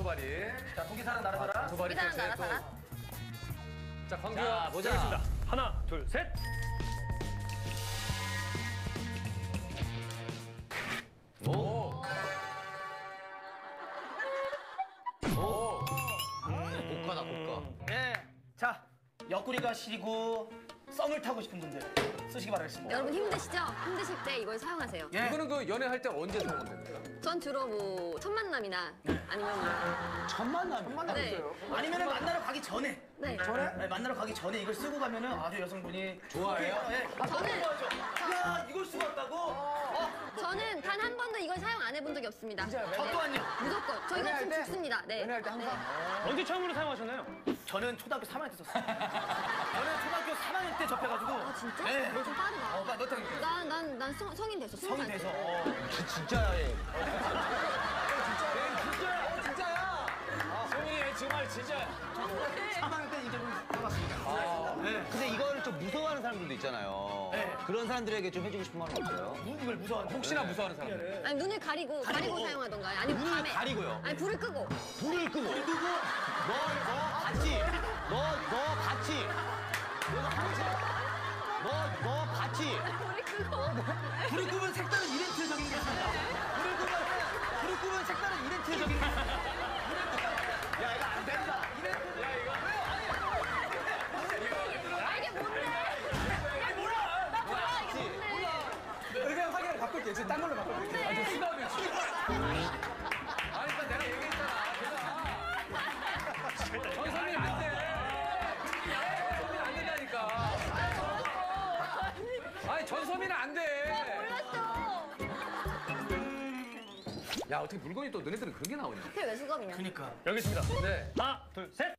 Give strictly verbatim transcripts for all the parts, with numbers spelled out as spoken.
장소발이. 자, 동기사랑 나라사랑. 장소발이 기사랑 또 나라사랑. 자, 광규야. 보자. 보겠습니다. 하나, 둘, 셋. 오. 오. 고가다 고가. 네. 자, 옆구리가 시리고 썸을 타고 싶은 분들 쓰시기 바라겠습니다. 여러분 힘드시죠? 힘드실 때 이걸 사용하세요. 예. 이거는 그 연애할 때 언제 사용하면 됩니까? 전 주로 뭐 첫 만남이나 아니면 뭐 첫 만남. 네. 아니면은 만나러 가기 전에. 네. 네, 만나러 가기 전에 이걸 쓰고 가면은 아주 여성분이 좋아해요? 네. 저는 야, 이걸 쓰고 왔다고? 어, 저는 단 한 번도 이걸 사용 안 해본 적이 없습니다. 저 또한요. 무조건 저 이거 지금 죽습니다. 네. 연애할 때 항상. 언제 처음으로 사용하셨나요? 저는 초등학교 삼 학년 때 썼어요. 저는 초등학교 삼 학년 때 접해가지고. 아 진짜? 네. 너 좀 빠르다. 어, 너 딱. 난난난 성인 됐어. 스무 성인 살 돼서. 때. 어. 진짜야 얘. 진짜야, 진짜야. 소민이 정말 진짜. 삼 학년 때 이제 좀 해봤습니다. 네. 근데 이거를 좀 무서워하는 사람들도 있잖아요. 네. 그런 사람들에게 좀 해주고 싶은 말은 없어요? 이걸 무서워하는 혹시나 무서워하는 사람들. 아니 눈을 가리고 가리고 사용하던가요? 아니면 눈을 밤에 가리고요? 아니 불을 끄고. 불을 끄고. 불을 끄고. 너, 너 같이. 너, 너 같이. 너 같이. 너, 너 같이. 불을 끄고. 불을 끄면 색다른 이벤트적인 게 있습니다. 불을 끄면, 불을 끄면 색다른 이벤트적인 게 있습니다. 야, 이거 안 된다. 이벤트. 야, 이거. 아 이게 뭔데? 아니, 몰라. 나 몰라 이게 뭔데? 그냥 확인을 바꿀게. 지금 딴 걸로 바꿀게. 아, 저 수다음에 아니, 일단 내가 얘기했잖아. 내가. 전소민 안 돼. 전소민 안 된다니까. 아니, 전소민은 안 돼. 몰랐어. 야, 어떻게 물건이 또 너네들은 그런 게 나오냐. 하필 왜 수검이야? 그니까. 여기 있습니다. 네. 하나, 둘, 셋.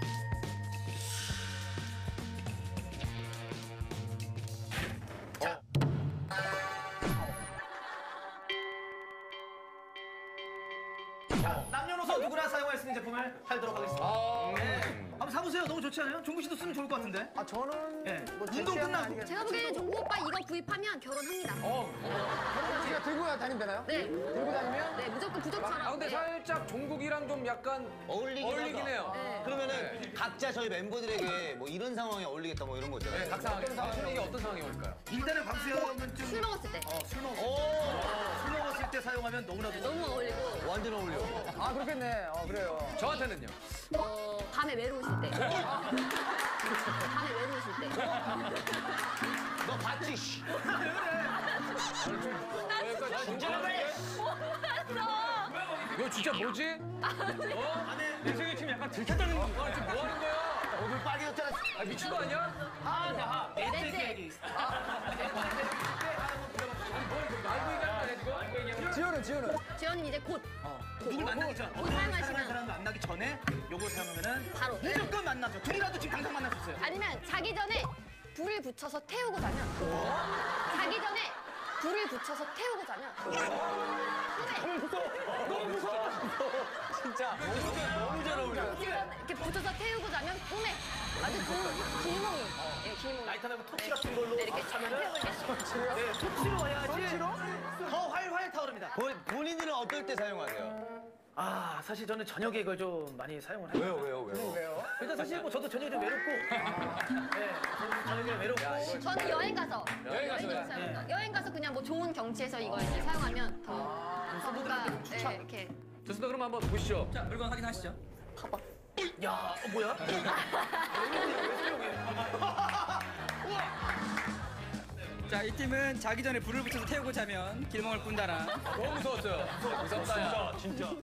남녀노소 누구나 사용할 수 있는 제품을 팔도록 하겠습니다. 아, 네. 한번 사보세요. 너무 좋지 않아요? 종구 씨도 쓰면 좋을 것 같은데. 아, 저는 네. 뭐 제 운동 취향은 끝나고. 아니겠- 제가 보기에는 종구 오빠 이거 구입하면 결혼합니다. 어. 저는 제가 들고 다니면 되나요? 네. 들고 다니면? 네 무조건 부적처럼. 아, 근데 네. 살짝 종국이랑 좀 약간 어울리긴, 어울리긴 하다. 해요. 네. 그러면은 각자 저희 멤버들에게 뭐 이런 상황에 어울리겠다 뭐 이런 거 있잖아요. 네, 각 상황에. 당신은 이게 어떤 상황이 올까요? 일단은 광수형은 좀. 술 먹었을 때 어, 술 먹. 오! 술 먹었을 때 사용하면 너무나도. 너무 어울리고 완전 어울려. 아, 그렇겠네. 어, 그래요. 저한테는요? 어 밤에 외로우실 때. 밤에 외로우실 때. 너 봤지? 씨. 진짜 몰랐어. 이거 진짜 뭐지? 어? 내 생각에 지금 약간 들켰다는 거. 아, 지금 뭐 하는 거야? 얼굴 빨개졌잖아. 아, 미친 거 아니야? 아, 네. 렌즈. 렌즈. 말고 얘기하는 거 아니야, 지금? 지효는, 지효는. 지연이 이제 곧 누굴 만나기 전. 곧 사용하시면- 사랑하는 사람 만나기 전에 요걸 사용하면은 바로. 무조건 만나죠. 둘이라도 지금 당장 만날 수 있어요. 아니면 자기 전에 불을 붙여서 태우고 자면 자기 전에 불을 붙여서 태우고 자면 진짜. 너무 잘 어울려. 이렇게 붙여서 태우고 자면 꿈에 아주 좋은 길몽이. 예, 길몽이. 라이터 말고 토치 같은 걸로 네, 이렇게 하면은 태우면 네, 토치로 해야지 더 활활 타오릅니다. 본- 본인들은 어떨 때 사용하세요? 아, 사실 저는 저녁에 이걸 좀 많이 사용을 해요. 왜요, 왜요, 왜요? 왜요? 일단 사실 뭐 저도 저녁에 좀 외롭고, 네, 저도 저녁에 외롭고. 저는 여행 가서 여행 가서 여행 사용합니다. 여행 가서 그냥 뭐 좋은 경치에서 이걸 이제 사용하면 더 뭔가 네, 이렇게 좋습니다. 그럼 한번 보시죠. 자, 물건 확인하시죠. 봐봐. 야, 어, 뭐야? 자, 이 팀은 자기 전에 불을 붙여서 태우고 자면 길몽을 꾼다라. 너무 무서웠어요. 무섭다, 야. 진짜.